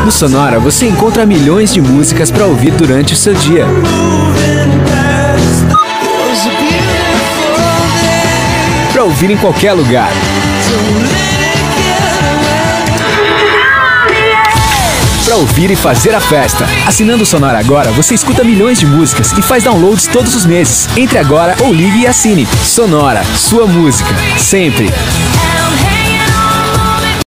No Sonora você encontra milhões de músicas para ouvir durante o seu dia. Para ouvir em qualquer lugar. Para ouvir e fazer a festa. Assinando o Sonora agora, você escuta milhões de músicas e faz downloads todos os meses. Entre agora ou ligue e assine. Sonora, sua música, sempre.